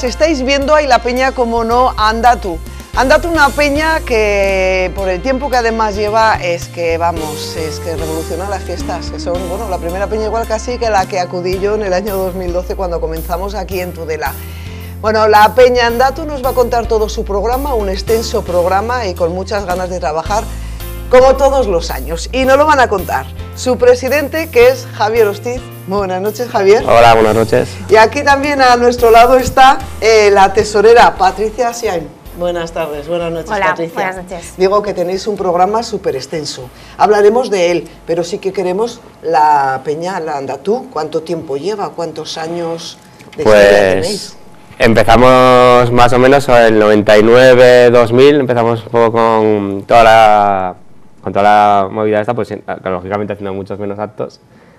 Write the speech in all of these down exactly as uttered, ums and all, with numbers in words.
pues estáis viendo ahí la peña, como no, Andatu. Andatu, una peña que por el tiempo que además lleva es que, vamos, es que revoluciona las fiestas, que son, bueno, la primera peña igual casi que la que acudí yo en el año dos mil doce cuando comenzamos aquí en Tudela. Bueno, la peña Andatu nos va a contar todo su programa, un extenso programa y con muchas ganas de trabajar, como todos los años. Y nos lo van a contar su presidente, que es Javier Hostiz. Muy buenas noches, Javier. Hola, buenas noches. Y aquí también a nuestro lado está eh, la tesorera Patricia Siain. Buenas tardes, buenas noches. Hola, Patricia. buenas noches. Digo que tenéis un programa súper extenso. Hablaremos de él, pero sí que queremos la peña, la Andatu. ¿Cuánto tiempo lleva? ¿Cuántos años de pues historia tenéis? Empezamos más o menos en el noventa y nueve, dos mil, empezamos un poco con toda la, con toda la movida esta, pues lógicamente haciendo muchos menos actos.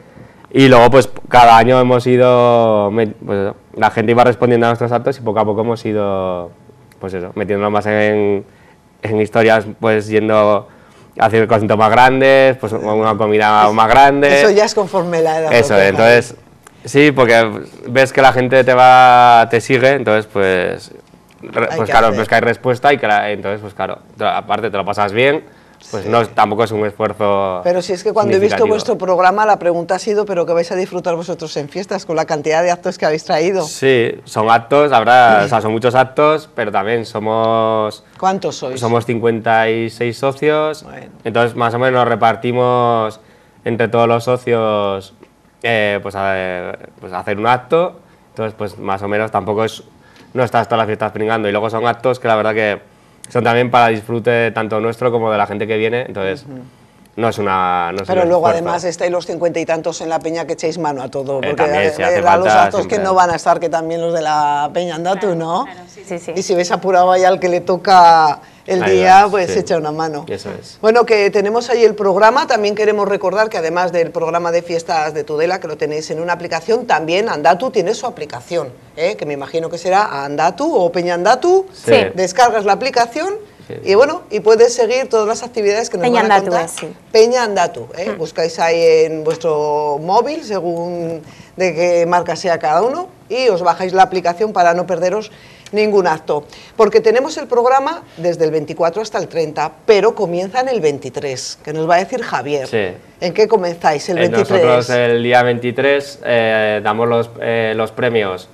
Y luego pues cada año hemos ido, pues, la gente iba respondiendo a nuestros actos y poco a poco hemos ido, pues eso, metiéndonos más en, en historias, pues yendo a hacer cositas más grandes, pues una comida más grande. Eso ya es conforme la edad. Eso, entonces, sí, porque ves que la gente te va, te sigue, entonces pues, pues claro, ves que hay respuesta y que la, entonces pues claro, aparte te lo pasas bien, pues sí. No, tampoco es un esfuerzo. Pero si es que cuando he visto vuestro programa la pregunta ha sido, ¿pero qué vais a disfrutar vosotros en fiestas con la cantidad de actos que habéis traído? Sí, son actos, habrá, sí. O sea, son muchos actos, pero también somos... ¿Cuántos sois? Somos cincuenta y seis socios, bueno. Entonces más o menos nos repartimos entre todos los socios, eh, pues, a, pues a hacer un acto, entonces pues más o menos tampoco es, no estás todas las fiestas pringando, y luego son actos que la verdad que son también para disfrute tanto nuestro como de la gente que viene, entonces uh-huh. no es una... No es Pero un luego esfuerzo. Además estáis los cincuenta y tantos en la peña que echéis mano a todo, porque eh, también, si a, hace a falta, los actos siempre. Que no van a estar, que también los de la peña Andatu, claro, ¿no? Claro, sí, sí, sí. Y si ves apurado ahí al que le toca el ahí día, va, pues sí. echa una mano. Eso es. Bueno, que tenemos ahí el programa, también queremos recordar que además del programa de fiestas de Tudela, que lo tenéis en una aplicación, también Andatu tiene su aplicación, ¿eh? Que me imagino que será Andatu o Peña Andatu, sí. Descargas la aplicación. Sí. Y bueno, y puedes seguir todas las actividades que nos Peña van a Andatu, contar. es, sí. Peña Andatu, ¿eh? Mm. Buscáis ahí en vuestro móvil, según de qué marca sea cada uno, y os bajáis la aplicación para no perderos ningún acto. Porque tenemos el programa desde el veinticuatro hasta el treinta, pero comienza en el veintitrés, que nos va a decir Javier. Sí. ¿En qué comenzáis el eh, veintitrés? Nosotros el día veintitrés eh, damos los, eh, los premios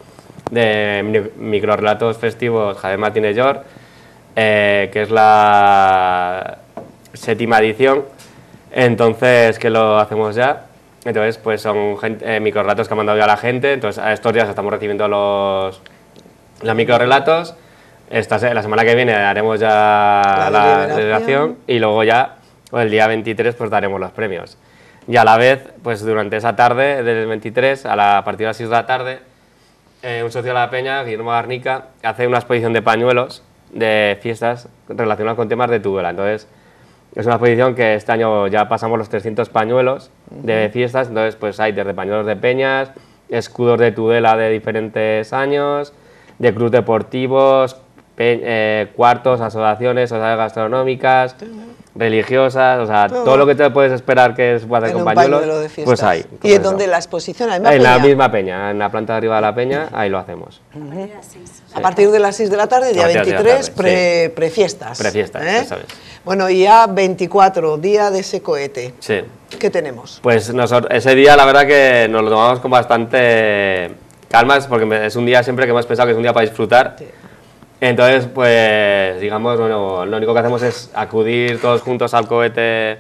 de microrelatos festivos Javier Martínez Llor, Eh, que es la séptima edición, entonces que lo hacemos ya, entonces pues son eh, microrelatos que ha mandado ya la gente, entonces a estos días estamos recibiendo los, los microrelatos, esta, la semana que viene haremos ya la, la deliberación y luego ya pues, el día veintitrés pues daremos los premios. Y a la vez, pues durante esa tarde del veintitrés, a, la, a partir de las seis de la tarde, eh, un socio de la peña, Guillermo Garnica, hace una exposición de pañuelos de fiestas relacionadas con temas de Tudela. Entonces es una exposición que este año ya pasamos los trescientos pañuelos uh-huh. de fiestas, entonces pues hay desde pañuelos de peñas, escudos de Tudela de diferentes años, de clubes deportivos, pe eh, cuartos, asociaciones, sociedades gastronómicas, uh-huh. religiosas, o sea, todo. todo lo que te puedes esperar que es hacer con pañuelos, pues hay. ¿Y en dónde la exposición? ¿En la, en la misma peña, en la planta de arriba de la peña, ahí lo hacemos. Uh-huh. A partir de las seis de la tarde, día veintitrés, pre, sí. prefiestas. Prefiestas, ¿eh? ¿sabes? Bueno, y ya veinticuatro, día de ese cohete. Sí. ¿Qué tenemos? Pues nosotros, ese día la verdad que nos lo tomamos con bastante calma, porque es un día siempre que hemos pensado que es un día para disfrutar. Sí. Entonces, pues, digamos, bueno, lo único que hacemos es acudir todos juntos al cohete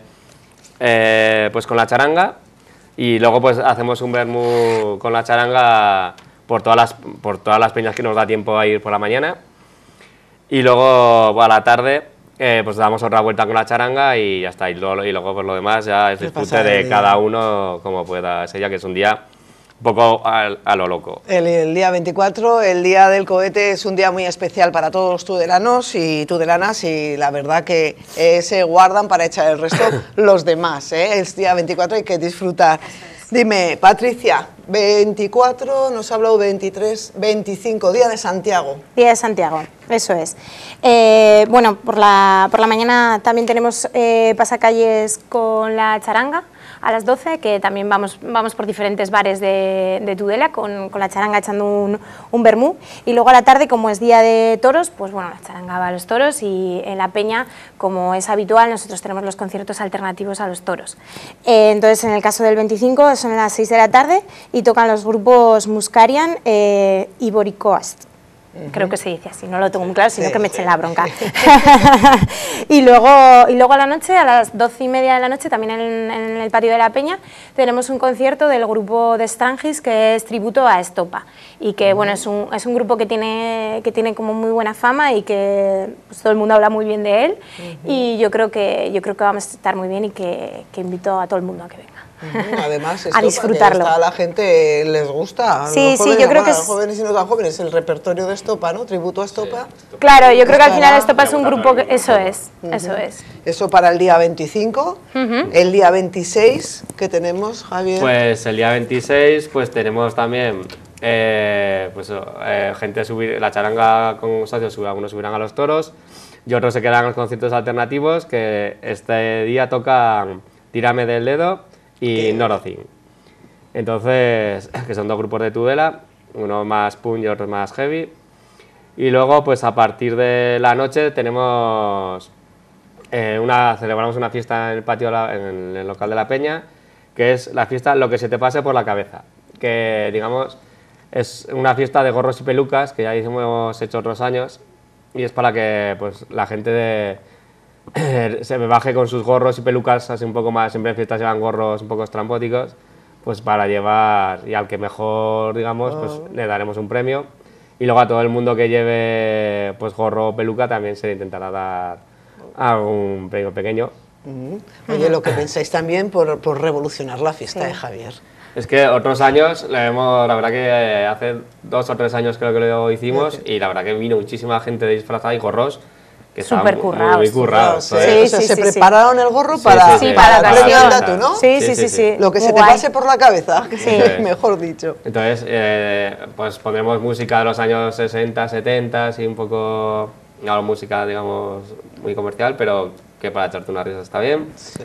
eh, pues con la charanga y luego pues hacemos un vermú con la charanga por todas las, por todas las peñas que nos da tiempo a ir por la mañana y luego bueno, a la tarde eh, pues damos otra vuelta con la charanga y ya está, y luego, y luego por lo demás ya es disfrute de cada uno como pueda, ese día que es un día un poco a, a lo loco. El, el día veinticuatro, el día del cohete, es un día muy especial para todos los tudelanos y tudelanas y la verdad que eh, se guardan para echar el resto los demás, ¿eh? El día veinticuatro hay que disfrutar. Dime, Patricia, veinticuatro, nos ha hablado veintitrés, veinticinco, Día de Santiago. Día de Santiago, eso es. Eh, bueno, por la, por la mañana también tenemos eh, pasacalles con la charanga, a las doce, que también vamos, vamos por diferentes bares de, de Tudela con, con la charanga echando un, un vermú, y luego a la tarde, como es día de toros, pues bueno, la charanga va a los toros, y en la peña, como es habitual, nosotros tenemos los conciertos alternativos a los toros. Eh, entonces, en el caso del veinticinco son las seis de la tarde y tocan los grupos Muscarian eh, y Boricoast. Uh-huh. Creo que se dice así, no lo tengo muy claro, sino sí, que me echen sí. la bronca. y, luego, y luego a la noche, a las doce y media de la noche, también en, en el patio de la Peña, tenemos un concierto del grupo de Strangis, que es tributo a Estopa, y que uh-huh. bueno, es un, es un grupo que tiene, que tiene como muy buena fama y que pues, todo el mundo habla muy bien de él, uh-huh. y yo creo, que, yo creo que vamos a estar muy bien y que, que invito a todo el mundo a que venga. Además, a disfrutarlo. A la gente les gusta. Sí, los sí, jóvenes, yo creo bueno, que a los es... jóvenes y no tan jóvenes, el repertorio de Estopa, ¿no? Tributo a Estopa. Sí. Claro, yo creo que al final Estopa es un grupo que... Eso es, uh-huh. eso es. Eso para el día veinticinco. Uh-huh. El día veintiséis, ¿qué tenemos, Javier? Pues el día veintiséis, pues tenemos también... Eh, pues eh, gente subir, la charanga con socios, algunos subirán a los toros y otros se quedan en los conciertos alternativos, que este día tocan Tírame del Dedo y Norocin. Entonces, que son dos grupos de Tudela, uno más punk y otro más heavy. Y luego, pues a partir de la noche tenemos eh, una, celebramos una fiesta en el patio, en el local de la Peña, que es la fiesta Lo que se te pase por la cabeza, que digamos es una fiesta de gorros y pelucas que ya hemos hecho otros años, y es para que pues la gente de, se me baje con sus gorros y pelucas así un poco más, siempre en fiestas llevan gorros un poco estrambóticos, pues para llevar, y al que mejor, digamos, pues oh. le daremos un premio, y luego a todo el mundo que lleve pues gorro o peluca también se le intentará dar algún premio pequeño. Uh-huh. Oye, lo que pensáis también por, por revolucionar la fiesta, sí. de Javier. Es que otros años, le hemos, la verdad que hace dos o tres años creo que lo hicimos, sí. y la verdad que vino muchísima gente disfrazada y gorros que súper currados. Muy, muy currados. Sí, sí, o sea, sí, se sí, prepararon sí. el gorro para, sí, sí, sí. para, para la ocasión, ¿no? Sí, sí, sí, sí. Lo que muy se guay. te pase por la cabeza, sí. mejor dicho. Entonces, eh, pues pondremos música de los años sesenta, setenta, y un poco, no, música, digamos, muy comercial, pero que para echarte una risa está bien. Sí.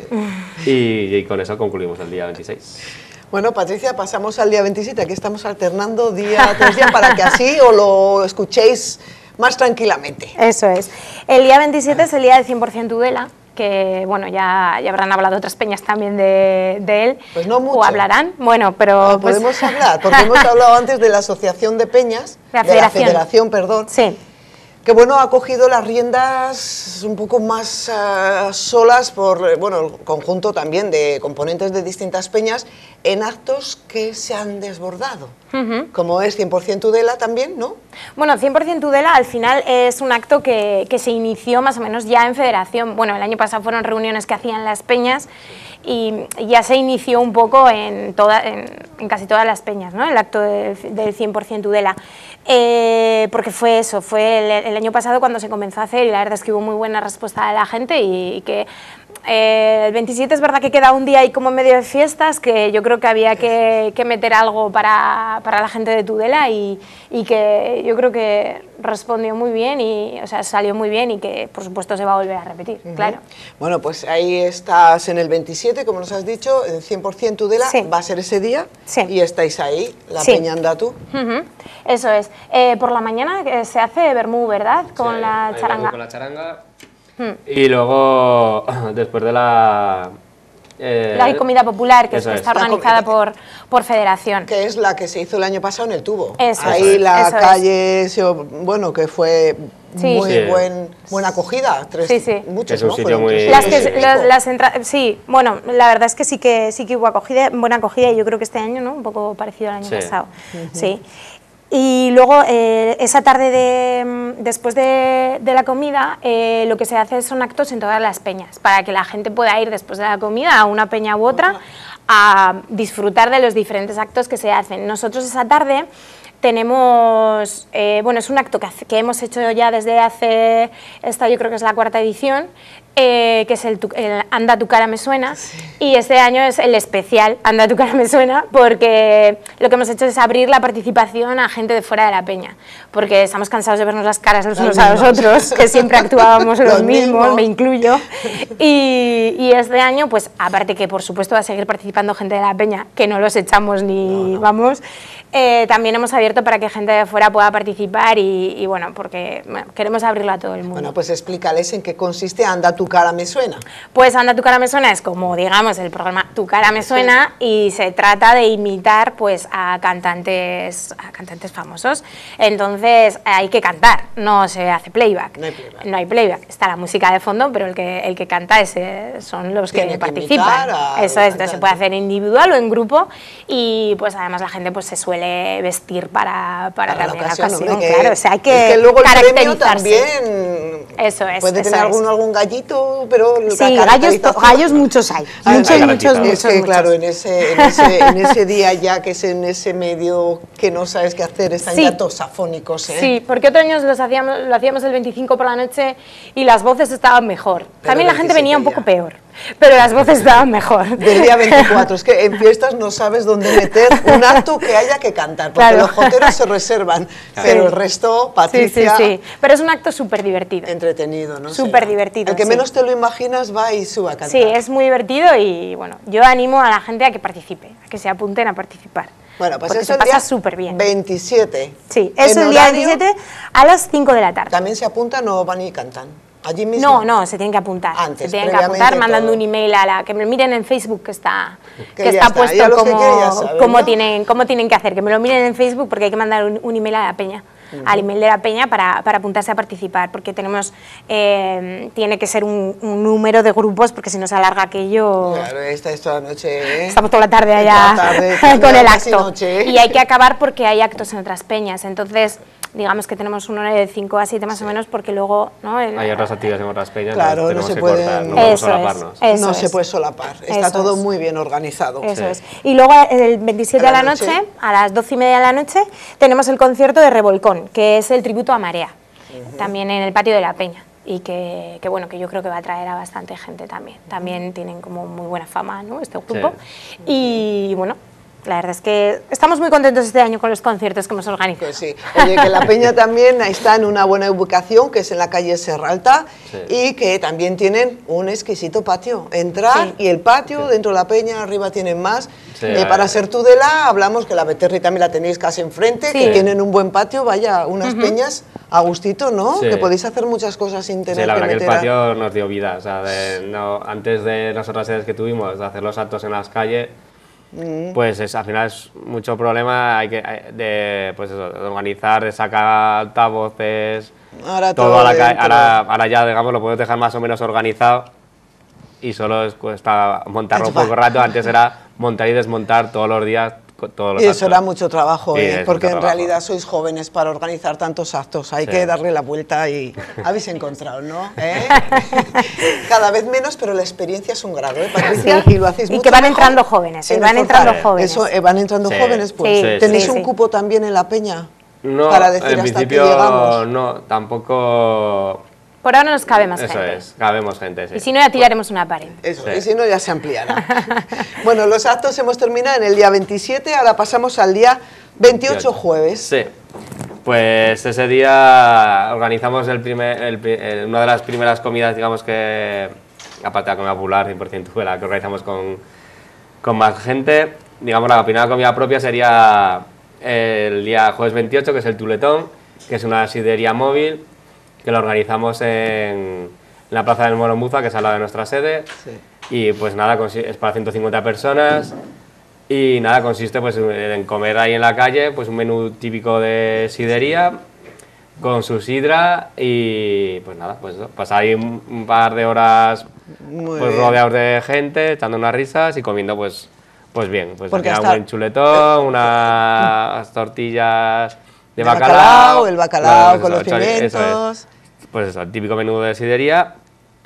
Y, y con eso concluimos el día veintiséis. Bueno, Patricia, pasamos al día veintisiete, aquí estamos alternando día tras día para que así os lo escuchéis más tranquilamente. Eso es. El día veintisiete es el día del cien por cien Tudela, que bueno, ya, ya habrán hablado otras peñas también de, de él. Pues no mucho. O hablarán, bueno, pero... No, pues... podemos hablar, porque hemos hablado antes de la Asociación de Peñas, la de la Federación, perdón. Sí. Que bueno, ha cogido las riendas un poco más uh, solas por, bueno, el conjunto también de componentes de distintas peñas en actos que se han desbordado, uh-huh. como es cien por cien Tudela también, ¿no? Bueno, cien por cien Tudela al final es un acto que, que se inició más o menos ya en federación. Bueno, el año pasado fueron reuniones que hacían las peñas y ya se inició un poco en, toda, en, en casi todas las peñas, ¿no? El acto del, del cien por cien Tudela. Eh, porque fue eso, fue el, el año pasado cuando se comenzó a hacer y la verdad es que hubo muy buena respuesta de la gente y, y que eh, el veintisiete es verdad que queda un día ahí como en medio de fiestas, que yo creo que había que, que meter algo para, para la gente de Tudela y, y que yo creo que respondió muy bien y o sea, salió muy bien y que por supuesto se va a volver a repetir, uh-huh. claro. Bueno, pues ahí estás en el veintisiete, como nos has dicho, en cien por cien Tudela, sí. va a ser ese día sí. y estáis ahí, la sí. Peña Andatu. Uh-huh. Eso es. Eh, por la mañana eh, se hace vermú, ¿verdad? Con sí, la charanga. Con la charanga. Hmm. Y luego, después de la... Eh, la comida popular, que está es. organizada por, por federación. Que es la que se hizo el año pasado en el Tubo. Eso Ahí es. la Eso calle, es. bueno, que fue sí. muy sí. buen, buena acogida. Tres, sí, sí. Muchos, es un ¿no? sitio muy... Las que, las, las entra... Sí, bueno, la verdad es que sí que, sí que hubo acogida, buena acogida y yo creo que este año, ¿no? Un poco parecido al año sí. pasado. Uh-huh. Sí. Y luego, eh, esa tarde, de, después de, de la comida, eh, lo que se hace son actos en todas las peñas, para que la gente pueda ir después de la comida a una peña u otra a disfrutar de los diferentes actos que se hacen. Nosotros esa tarde tenemos, eh, bueno, es un acto que, hace, que hemos hecho ya desde hace, esta yo creo que es la cuarta edición, Eh, que es el, el Anda tu cara me suena, sí. Y este año es el especial Anda tu cara me suena, porque lo que hemos hecho es abrir la participación a gente de fuera de la peña, porque estamos cansados de vernos las caras los unos a los otros, que siempre actuábamos los, los mismos, mismos, me incluyo, y, y este año, pues aparte que por supuesto va a seguir participando gente de la peña, que no los echamos ni no, no. vamos, eh, también hemos abierto para que gente de fuera pueda participar y, y bueno, porque bueno, queremos abrirlo a todo el mundo. Bueno, pues explícales en qué consiste Anda tu cara me suena. Pues Anda tu cara me suena es como, digamos, el programa Tu cara me suena, sí. Y se trata de imitar pues a cantantes, a cantantes famosos. Entonces hay que cantar, no se hace playback. No hay playback. No hay playback. Está la música de fondo, pero el que, el que canta es, son los que, que participan. Eso es, entonces se puede hacer individual o en grupo y pues además la gente pues se suele vestir para, para, para también la ocasión, la ocasión hombre, claro, o sea, hay que, es que luego el caracterizarse. También eso es, puede eso tener es. Algún, algún gallito, pero sí, gallos, gallos muchos hay, Ay, muchos, hay, muchos, es muchos, que, muchos. Claro, en ese, en, ese, en ese día ya que es en ese medio que no sabes qué hacer, están sí. ya todos afónicos, ¿eh? Sí, porque otros años los hacíamos, lo hacíamos el veinticinco por la noche y las voces estaban mejor. Pero también la gente venía un poco ya. peor, pero las voces estaban mejor. Del día veinticuatro, es que en fiestas no sabes dónde meter un acto que haya que cantar, porque claro. los joteros se reservan, claro. pero el resto, Patricia... Sí, sí, sí, pero es un acto súper divertido. Entretenido, ¿no? Súper divertido, El que sí. menos te lo imaginas va y sube a cantar. Sí, es muy divertido y bueno, yo animo a la gente a que participe, a que se apunten a participar. Bueno, pues eso se pasa súper bien. veintisiete. Sí, es el día veintisiete a las cinco de la tarde. ¿También se apuntan o van y cantan? ¿Allí mismo? No, no, se tienen que apuntar. Antes, se tienen que apuntar mandando todo. un email a la... Que me miren en Facebook, que está, que que está, está puesto como, que saben, como, ¿no? tienen, cómo tienen que hacer. Que me lo miren en Facebook porque hay que mandar un, un email a la peña. Uh-huh. Al email de la peña para, para apuntarse a participar, porque tenemos, eh, tiene que ser un, un número de grupos, porque si no se alarga aquello... Claro, esta es toda la noche, ¿eh? Estamos toda la tarde allá la tarde, con el acto. Noche, ¿eh? Y hay que acabar porque hay actos en otras peñas, entonces... digamos que tenemos un horario de cinco a siete más sí. o menos, porque luego... ¿no? El, hay otras actividades en otras peñas, claro, tenemos no se que pueden, cortar, no podemos eso solaparnos. Es, eso no es. se puede solapar, está eso todo es. muy bien organizado. Eso sí. es. Y luego el veintisiete a la, a la noche, noche, a las doce y media de la noche, tenemos el concierto de Revolcón, que es el tributo a Marea, uh-huh. también en el patio de la Peña. Y que, que bueno, que yo creo que va a traer a bastante gente también. También tienen como muy buena fama, ¿no? Este grupo. Sí. Y bueno, la verdad es que estamos muy contentos este año con los conciertos que hemos organizado. Pues sí. Oye, que la Peña también está en una buena ubicación, que es en la calle Serralta, sí. y que también tienen un exquisito patio. Entrar sí. y el patio, sí. dentro de la Peña, arriba tienen más. Sí, eh, para ser Tudela, hablamos que la Beterri también la tenéis casi enfrente, sí. que tienen un buen patio, vaya, unas uh-huh. peñas a gustito, ¿no? Sí. Que podéis hacer muchas cosas sin tener sí, la que verdad meter que el patio a... nos dio vida, o sea, de, no, antes de las otras sedes que tuvimos, de hacer los actos en las calles, pues es, al final es mucho problema hay que, de, pues eso, de organizar, de sacar altavoces, ahora todo, todo a la calle, ahora, ahora ya digamos lo podemos dejar más o menos organizado y solo es cuesta montarlo un poco rato, antes era montar y desmontar todos los días todos los y actos. eso era mucho trabajo, sí, ¿eh? Porque en trabajo. realidad sois jóvenes para organizar tantos actos, hay sí. que darle la vuelta y habéis encontrado, ¿no? ¿Eh? Cada vez menos, pero la experiencia es un grado, ¿eh, Patricia? Sí. Y lo hacéis y mucho que van mejor. entrando jóvenes, sí, van entrando sí. jóvenes. Eso, eh, van entrando sí. jóvenes, pues. Sí. ¿Tenéis sí, un sí. cupo también en la Peña? No, para decir en hasta principio que llegamos. no, tampoco... Por ahora nos cabe más Eso gente. Eso es, cabemos gente, sí. Y si no, ya tiraremos una pared. Eso, sí. y si no, ya se ampliará. Bueno, los actos hemos terminado en el día veintisiete, ahora pasamos al día veintiocho, jueves. Sí, pues ese día organizamos el primer, el, el, una de las primeras comidas, digamos que, aparte de la comida popular, cien por ciento fue la que organizamos con, con más gente. Digamos, la primera comida propia sería el día jueves veintiocho, que es el Tuletón, que es una sidería móvil, que lo organizamos en la Plaza del Moromuza, que es al lado de nuestra sede, sí. y pues nada, es para ciento cincuenta personas, y nada, consiste pues en comer ahí en la calle, pues un menú típico de sidería, con su sidra, y pues nada, pues pasar ahí un, un par de horas pues, rodeados de gente, echando unas risas y comiendo pues, pues bien, pues un buen chuletón, unas tortillas de el bacalao, bacalao, el bacalao bueno, con eso, los pimientos. Eso es. Pues eso, el típico menú de sidería,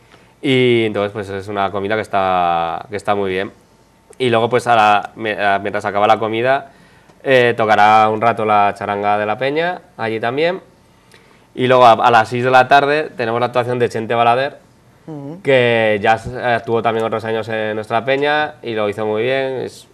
y entonces pues es una comida que está, que está muy bien. Y luego pues a la, mientras acaba la comida, eh, tocará un rato la charanga de la peña, allí también. Y luego a, a las seis de la tarde tenemos la actuación de Chente Balader, uh-huh. que ya estuvo también otros años en nuestra peña y lo hizo muy bien. Es,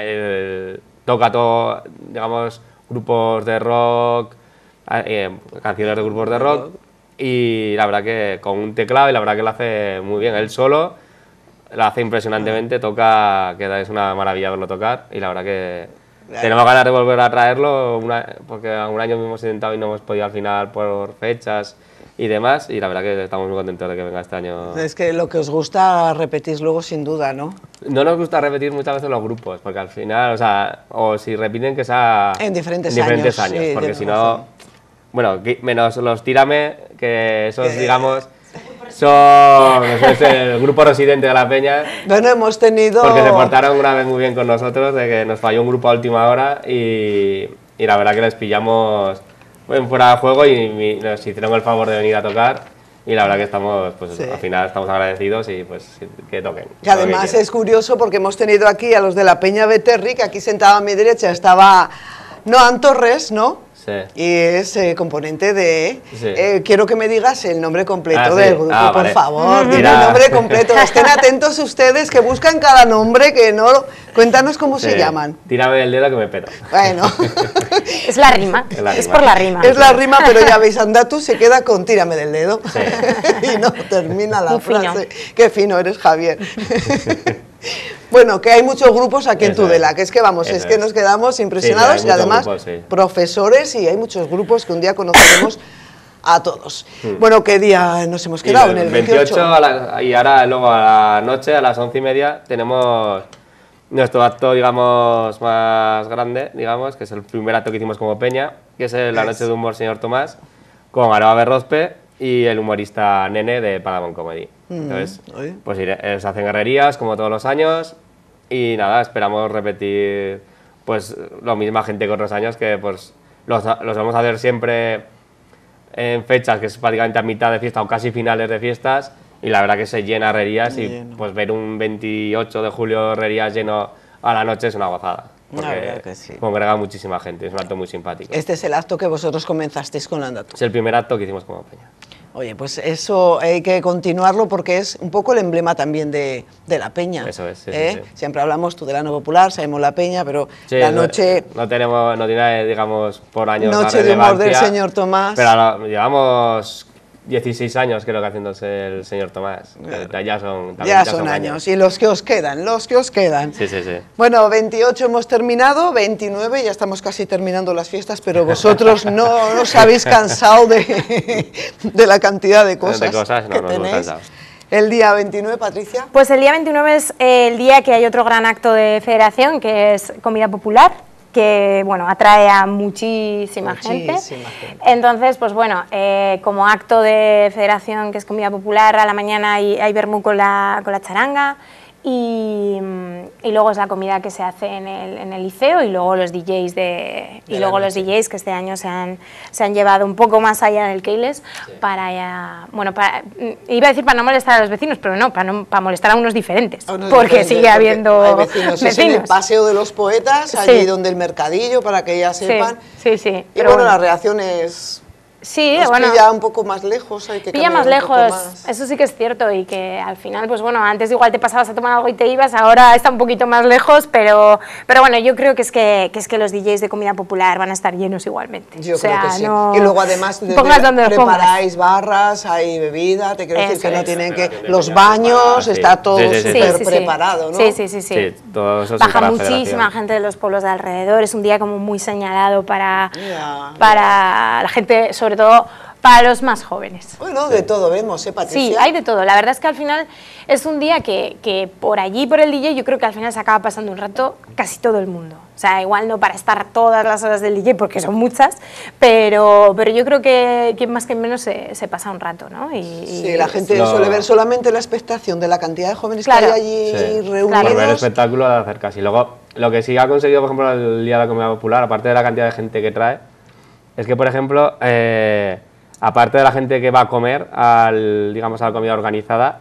eh, toca todo, digamos, grupos de rock, eh, canciones de grupos de rock, y la verdad que con un teclado, y la verdad que lo hace muy bien. Él solo lo hace impresionantemente, toca, que es una maravilla verlo tocar, y la verdad que tenemos ganas de volver a traerlo, una, porque un año hemos intentado y no hemos podido al final por fechas y demás, y la verdad que estamos muy contentos de que venga este año. Es que lo que os gusta repetís luego sin duda, ¿no? No nos gusta repetir muchas veces los grupos, porque al final, o sea, o si repiten que sea en diferentes, en diferentes años, años, sí, porque si no, bueno, menos los Tírame, que esos, eh, digamos, son es el grupo residente de la peña. Bueno, hemos tenido... Porque se portaron una vez muy bien con nosotros, de que nos falló un grupo a última hora y, y la verdad que les pillamos en fuera de juego y, y nos hicieron el favor de venir a tocar, y la verdad que estamos, pues sí. al final estamos agradecidos y pues que toquen. Y además es curioso porque hemos tenido aquí a los de la Peña Beterri, que aquí sentado a mi derecha estaba Noan Torres, ¿no? Sí. Y es eh, componente de... Sí. Eh, quiero que me digas el nombre completo ah, del sí. grupo, ah, por vale. favor. Mira. Dime el nombre completo. Estén atentos ustedes, que buscan cada nombre, que no... Cuéntanos cómo sí. se llaman. Tírame el dedo que me peto. Bueno. Es la rima. Es, la rima. Es por la rima. Es la rima, pero ya veis, Andatu se queda con tírame del dedo. Sí. Y no termina la Muy frase. fino. Qué fino eres, Javier. Bueno, que hay muchos grupos aquí Eso en Tudela, es. que es que vamos, Eso es que nos quedamos impresionados, sí, y además grupos, sí. profesores, y hay muchos grupos que un día conoceremos a todos. Hmm. Bueno, ¿qué día nos hemos quedado? El en el veintiocho, veintiocho. A la, y ahora luego a la noche, a las once y media, tenemos nuestro acto, digamos, más grande, digamos, que es el primer acto que hicimos como peña, que es la Noche de Humor Señor Tomás, con Aroa Berrozpe y el humorista Nene de Paramount Comedy. Entonces, mm, pues se hacen guerrerías como todos los años, y nada, esperamos repetir pues lo misma gente que otros años, que pues los, los vamos a hacer siempre en fechas que es prácticamente a mitad de fiesta o casi finales de fiestas, y la verdad que se llena Herrerías, y lleno. Pues ver un veintiocho de julio Herrerías lleno a la noche es una gozada. Porque que sí. congrega muchísima gente, es un acto muy simpático. Este es el acto que vosotros comenzasteis con Andatu. Es el primer acto que hicimos como peña. Oye, pues eso hay que continuarlo porque es un poco el emblema también de, de la peña. Eso es, sí, ¿eh? sí, sí. Siempre hablamos Tudelano Popular, sabemos la peña, pero sí, la noche... No, no tenemos, no tiene, digamos, por años Noche de humor del señor Tomás. Pero ahora, llevamos dieciséis años creo que haciéndose el señor Tomás. Claro. Ya son, ya ya son, son años. años. Y los que os quedan, los que os quedan. Sí, sí, sí. Bueno, veintiocho hemos terminado, veintinueve ya estamos casi terminando las fiestas, pero vosotros no, no os habéis cansado de, de la cantidad de cosas, de cosas no, que no tenéis. El día veintinueve, Patricia. Pues el día veintinueve es el día que hay otro gran acto de federación, que es comida popular, que bueno, atrae a muchísima, muchísima gente. gente. Entonces, pues bueno, eh, como acto de federación, que es comida popular, a la mañana hay, hay vermú con la, con la charanga, y, y luego es la comida que se hace en el, en el liceo, y luego los D Js de, y luego los D Js que este año se han, se han llevado un poco más allá del Keiles, sí. para ya, bueno, para, iba a decir para no molestar a los vecinos, pero no, para, no, para molestar a unos diferentes, a unos porque diferentes, sigue porque habiendo hay vecinos. vecinos. Es en el Paseo de los Poetas, allí sí. donde el mercadillo, para que ya sepan. Sí, sí, sí. Y pero bueno, bueno, la reacción es... Sí, Nos bueno, pilla un poco más lejos, hay que pilla más un lejos, más. Eso sí que es cierto, y que al final, pues bueno, antes igual te pasabas a tomar algo y te ibas, ahora está un poquito más lejos, pero, pero bueno, yo creo que es que, que es que los D Js de comida popular van a estar llenos igualmente. Yo o sea, creo que sí. No... Y luego además de, pongas donde preparáis barras, hay bebida, te quiero decir que no es. tienen que... Los baños, sí. está todo sí, sí, sí, súper sí, sí, preparado, ¿no? Sí, sí, sí. sí. sí todo eso baja muchísima gente de los pueblos de alrededor, es un día como muy señalado para, yeah, para yeah. la gente, sobre todo... para los más jóvenes. Bueno, de todo vemos, ¿eh, Patricia? Sí, hay de todo. La verdad es que al final es un día que, que por allí, por el D J, yo creo que al final se acaba pasando un rato casi todo el mundo. O sea, igual no para estar todas las horas del D J, porque son muchas, pero, pero yo creo que, que más que menos se, se pasa un rato, ¿no? Y, sí, la gente no. suele ver solamente la expectación de la cantidad de jóvenes claro. que hay allí sí. reunidos. Claro, ver el espectáculo de acercarse. Y luego, lo que sí ha conseguido, por ejemplo, el Día de la Comida Popular, aparte de la cantidad de gente que trae, es que, por ejemplo, eh, aparte de la gente que va a comer, al, digamos, a la comida organizada,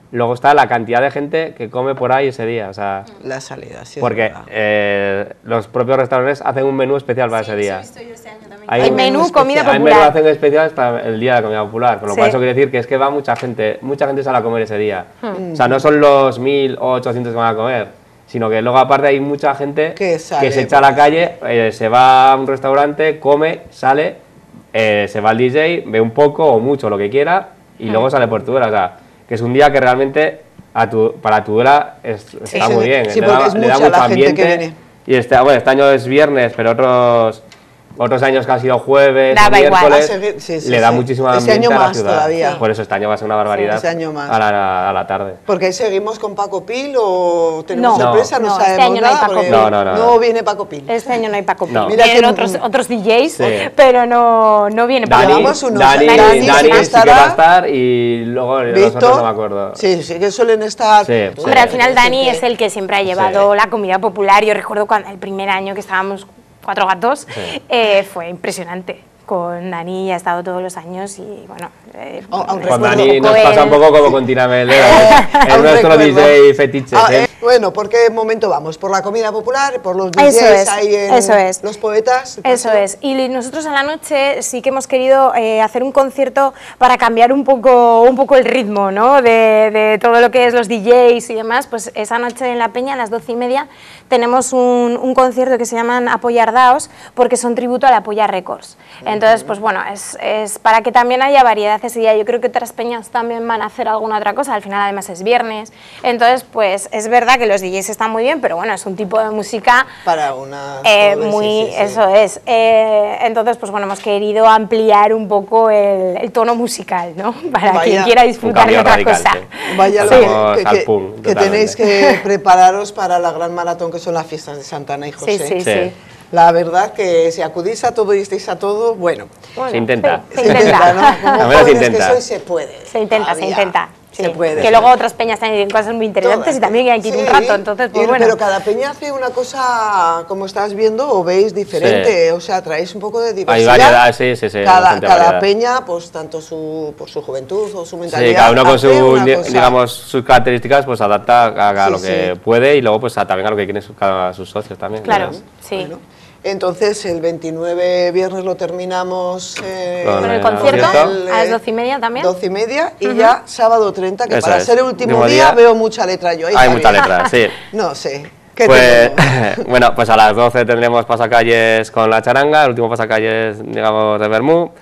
luego está la cantidad de gente que come por ahí ese día, o sea... La salida, sí. Porque eh, los propios restaurantes hacen un menú especial para sí, ese día. Eso he visto yo este año también. Hay, Hay menú, comida Hay popular. menú hacen especiales para el día de la comida popular, con lo Sí. cual eso quiere decir que es que va mucha gente, mucha gente sale a comer ese día. Hmm. O sea, no son los mil o ochocientos que van a comer, sino que luego aparte hay mucha gente Que sale, se echa a la calle, eh, se va a un restaurante, come, sale, eh, se va al D J, ve un poco o mucho lo que quiera y Hmm. luego sale por Tudela. O sea, que es un día que realmente a tu, para Tudela es- está Sí, muy sí, bien, sí, le, porque da, es le da mucha mucho la gente que ambiente. viene. Y este, bueno, este año es viernes, pero otros otros años que han sido jueves, Daba o igual. miércoles, Va a seguir- sí, sí, le da sí. muchísimo Este ambiente año a la más ciudad. todavía. Sí. Por eso este año va a ser una barbaridad Este año más. A, la, a la tarde. Porque ahí seguimos con Paco Pil o tenemos No, sorpresa, no, no, este sabemos año no hay nada. Paco porque Pil. No, no, no, no no. viene Paco Pil. Este año no hay Paco Pil. No. Mira Vienen que- otros, otros D Js, Sí. pero no, no viene Paco Dani, Pil. Llevamos unos- Dani, Dani Dani, sí que sí que estará. va a estar y luego los Víctor, otros no me acuerdo. sí, sí que suelen estar. Sí, Pues, sí. Hombre, al final Dani siempre- es el que siempre ha llevado la comida popular. Yo recuerdo cuando el primer año que estábamos cuatro gatos, Sí. eh, fue impresionante. Con Dani ha estado todos los años y bueno... Eh, Oh, aún Con recuerdo Dani un nos poco pasa un el- poco como con Tina Melero, es Aún nuestro recuerdo. D J fetiche. Ah, ¿eh? eh, bueno, ¿por qué momento vamos? ¿Por la comida popular? ¿Por los D Js Eso es, ahí en eso es. los poetas? Eso es. Y nosotros a la noche sí que hemos querido eh, hacer un concierto para cambiar un poco, un poco el ritmo, ¿no? De, de todo lo que es los D Js y demás. Pues esa noche en La Peña, a las doce y media, tenemos un, un concierto que se llaman Apoyardaos, porque son tributo a la Apoya Records. Entonces, pues bueno, es, es para que también haya variedad ese día. Yo creo que otras peñas también van a hacer alguna otra cosa. Al final, además, es viernes. Entonces, pues es verdad que los D Js están muy bien, pero bueno, es un tipo de música Para una. eh, joven, muy, sí, sí, sí. eso es. Eh, entonces, pues bueno, hemos querido ampliar un poco el, el tono musical, ¿no? Para Vaya. quien quiera disfrutar de cambio otra radical, cosa. sí. Vaya lo Sí. Vamos que, al que- punk, que totalmente. tenéis que prepararos para la gran maratón que son las fiestas de Santa Ana y José. Sí, sí, Sí. sí. La verdad que si acudís a todo y estáis a todo, bueno, Bueno, Se intenta. sí, Se, se intenta. ¿no? Como A ver, se jóvenes que intenta. sois, se puede. Se intenta, se todavía. intenta. Se sí. puede. Que luego otras peñas también tienen cosas muy interesantes Todas. y también hay que ir un Sí, rato. Entonces, pues y- bueno. Pero cada peña hace una cosa, como estás viendo, o veis diferente, o sea, traéis un poco de diversidad. variedad, sí, sí, sí, Cada, bastante cada variedad. peña, pues tanto su, por su juventud o su mentalidad. Sí, cada uno con hace su, una di- cosa. digamos, sus características, pues adapta a, a Sí, lo que sí. puede y luego pues a- también a lo que quieren sus, cada- sus socios también. Claro, ¿sabes? sí. Bueno, entonces el veintinueve viernes lo terminamos eh, Con Con el el concierto, concierto. a las doce y media también. doce y media y ya sábado treinta, que Eso para es. ser el último Último día, día. veo mucha letra yo. ahí, Hay Javier. mucha letra, sí. No sé. ¿Qué Pues, tenemos? bueno, pues a las doce tendremos pasacalles con la charanga, el último pasacalles, digamos, de Bermú.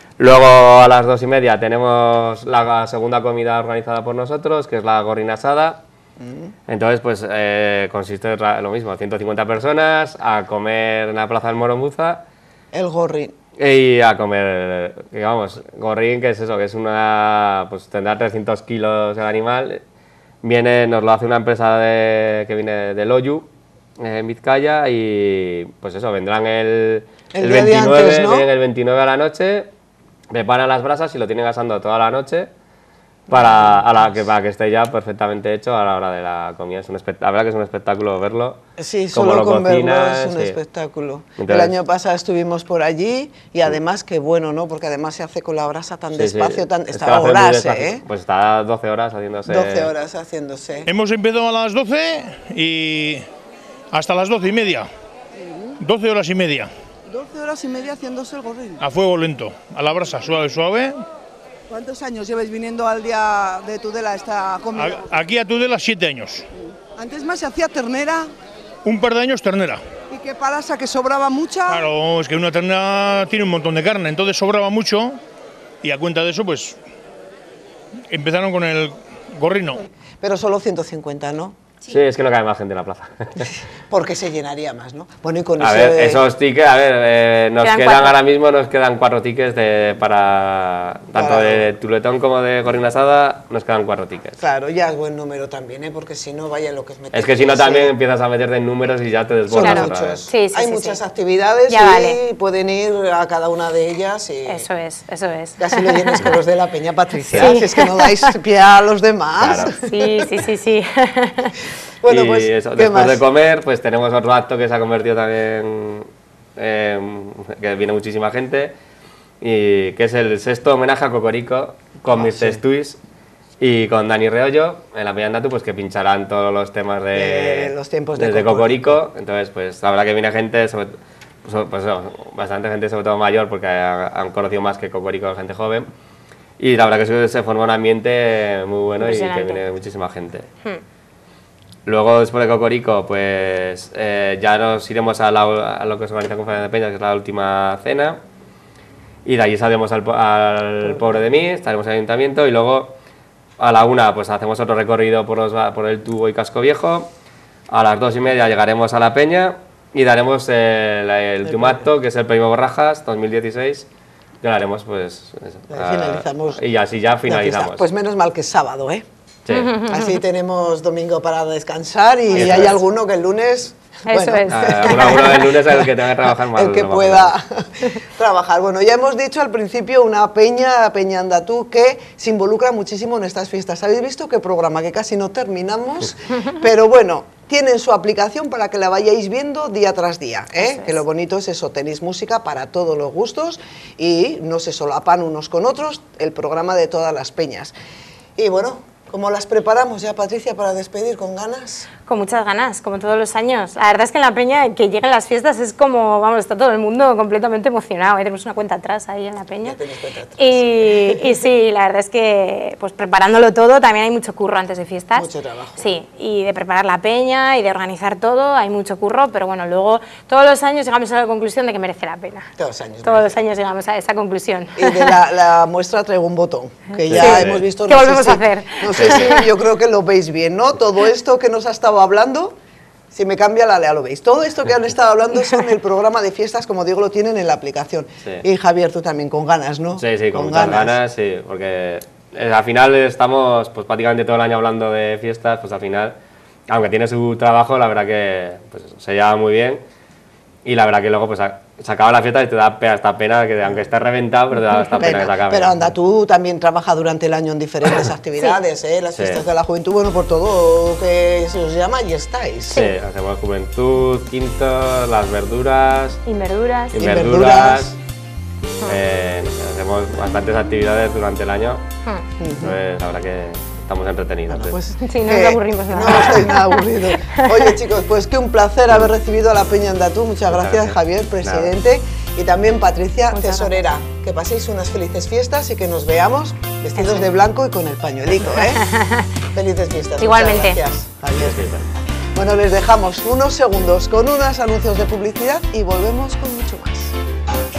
Luego a las dos y media tenemos la segunda comida organizada por nosotros, que es la gorrina asada. Entonces, pues eh, consiste en ra- lo mismo, ciento cincuenta personas a comer en la plaza del Morombuza El gorrín. y a comer, que vamos, gorrín, que es eso, que es una, pues tendrá trescientos kilos el animal. Viene, nos lo hace una empresa de, que viene de Loyu, eh, en Vizcaya, y pues eso, vendrán el, El el día de veintinueve, antes, ¿no? vienen el veintinueve a la noche, preparan las brasas y lo tienen asando toda la noche para, a la, que, para que esté ya perfectamente hecho a la hora de la comida. Es un espect- la verdad que es un espectáculo verlo. Sí, cómo solo lo con verlo cocinan, es un sí. espectáculo. el Entonces- año pasado estuvimos por allí y además qué bueno, ¿no? Porque además se hace con la brasa tan Sí, sí. despacio, tan, Es que está lo hacen muy horas, despacio. ¿eh? Pues está doce horas haciéndose. doce horas haciéndose. Hemos empezado a las doce y hasta las doce y media. doce horas y media, doce horas y media haciéndose el gorrín. a fuego lento, a la brasa, suave, suave. ¿Cuántos años lleváis viniendo al día de Tudela a esta comida? A- aquí a Tudela siete años. Antes más se hacía ternera Un par de años ternera. y qué palasa, que sobraba mucha. Claro, es que una ternera tiene un montón de carne, entonces sobraba mucho y a cuenta de eso pues empezaron con el gorrino. Pero solo ciento cincuenta, ¿no? Sí, es que no cabe más gente en la plaza. Porque se llenaría más, ¿no? Bueno, y con A eso ver, de- esos tickets, a ver, eh, nos Quedan quedan cuatro. ahora mismo, nos quedan cuatro tickets de, para, tanto Para- de tuletón como de gorrina asada, nos quedan cuatro tickets. Claro, ya es buen número también, ¿eh? Porque si no, vaya lo que es meter. Es que si no Sí. también empiezas a meterte en números y ya te Son desbordas Claro. otra vez. muchos. Sí, sí, Hay sí, muchas sí. actividades Ya y vale. pueden ir a cada una de ellas y Eso es, eso es. casi lo llenes con los de la Peña Patricia. Sí. Si es que no dais pie a los demás. Claro. Sí, sí, sí, sí. Bueno, y pues, eso, ¿qué después más? de comer, pues tenemos otro acto que se ha convertido también, eh, que viene muchísima gente, y que es el sexto homenaje a Cocorico con Ah, mister sí. Stuis, Y con Dani Reollo, en la Peña Andatu, pues que pincharán todos los temas de, de los tiempos de desde Cocorico. Cocorico. Entonces, pues la verdad que viene gente, sobre, pues, pues, bastante gente, sobre todo mayor, porque han conocido más que Cocorico, gente joven. Y la verdad que se forma un ambiente muy bueno y que viene muchísima gente. Hmm. Luego, después de Cocorico, pues eh, ya nos iremos a, la, a lo que se organiza con Conferencia de Peñas, que es la última cena. Y de allí saldremos al, al Pobre de Mí, estaremos en el ayuntamiento y luego a la una pues hacemos otro recorrido por, los, por el Tubo y Casco Viejo. A las dos y media llegaremos a la Peña y daremos el, el último acto, que es el Premio Borrajas dos mil dieciséis. Que lo haremos, pues. Eso, finalizamos. A, y así ya finalizamos. Pues menos mal que es sábado, ¿eh? Sí. Así tenemos domingo para descansar y eso hay es. alguno que el lunes. Eso bueno, es. Alguno, alguno del lunes es el que tenga que trabajar más. El que no pueda trabajar. Bueno, ya hemos dicho al principio una peña, Peña Andatu, que se involucra muchísimo en estas fiestas. ¿Habéis visto qué programa? Que casi no terminamos, pero bueno, tienen su aplicación para que la vayáis viendo día tras día, ¿eh? Es. Que lo bonito es eso, tenéis música para todos los gustos y no se solapan unos con otros, el programa de todas las peñas. Y bueno, ¿cómo las preparamos ya, Patricia, para despedir? ¿Con ganas? Con muchas ganas, como todos los años. La verdad es que en la Peña, que lleguen las fiestas, es como, vamos, está todo el mundo completamente emocionado. ¿eh? Tenemos una cuenta atrás ahí en la Peña. Ya tenéis cuenta atrás. Y, y sí, la verdad es que, pues preparándolo todo, también hay mucho curro antes de fiestas. Mucho trabajo. Sí, y de preparar la Peña y de organizar todo, hay mucho curro, pero bueno, luego todos los años llegamos a la conclusión de que merece la pena. Todos los años. Todos los años llegamos a esa conclusión. Y de la, la muestra traigo un botón, que ya sí, hemos visto. ¿Qué no volvemos sé si, a hacer? No sé si, yo creo que lo veis bien, ¿no? Todo esto que nos ha estado hablando. Si me cambia la lea, lo veis. Todo esto que han estado hablando son el programa de fiestas, como digo, lo tienen en la aplicación. Sí. Y Javier, tú también, con ganas, ¿no? Sí, sí, con, con muchas ganas. ganas, sí, porque eh, al final estamos pues prácticamente todo el año hablando de fiestas, pues al final, aunque tiene su trabajo, la verdad que pues, se lleva muy bien. Y la verdad que luego pues se acaba la fiesta y te da pena, esta pena, que aunque estés reventado, pero te da esta pena, pena que se acabe. Pero anda, tú también trabajas durante el año en diferentes actividades, sí. ¿eh? Las fiestas sí. de la juventud, bueno, por todo que se os llama y estáis. Sí, sí. Hacemos juventud, quintos, las verduras. Inverduras. Inverduras. Eh, no sé, hacemos bastantes actividades durante el año. Hmm. Entonces, la verdad que estamos entretenidos. Bueno, pues, sí, no nos aburrimos nada. No estoy nada aburrido. Oye, chicos, pues que un placer haber recibido a la Peña Andatu. Muchas gracias, gracias. Javier, presidente, nada. Y también Patricia, Muchas tesorera. Gracias. Que paséis unas felices fiestas y que nos veamos vestidos Eso. de blanco y con el pañuelito, ¿eh? Felices fiestas. Igualmente. Muchas gracias, Javier. Bueno, les dejamos unos segundos con unos anuncios de publicidad y volvemos con mucho más.